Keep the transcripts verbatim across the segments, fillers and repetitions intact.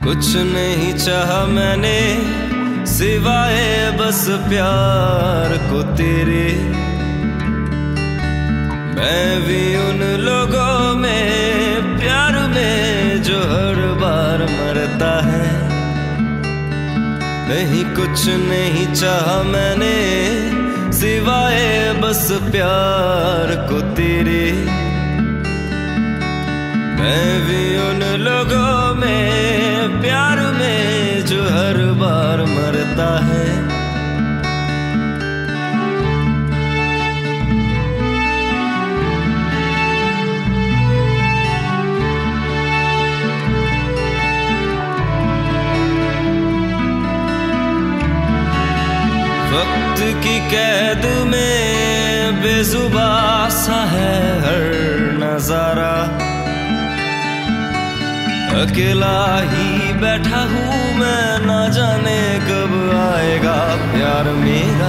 कुछ नहीं चाहा मैंने सिवाय बस प्यार को तेरे। मैं भी उन लोगों में प्यार में जो हर बार मरता है। नहीं कुछ नहीं चाहा मैंने सिवाय बस प्यार को तेरे। मैं भी उन लोगों में प्यार में जो हर बार मरता है। वक्त की कैद में बेजुबां सा है हर नजारा। अकेला ही बैठा हूँ मैं, ना जाने कब आएगा प्यार मेरा।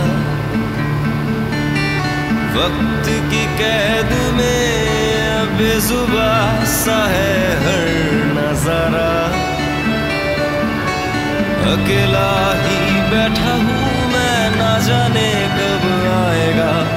वक्त की कैद में बेजुबां सा है हर नजारा। अकेला ही बैठा हूँ मैं, ना जाने कब आएगा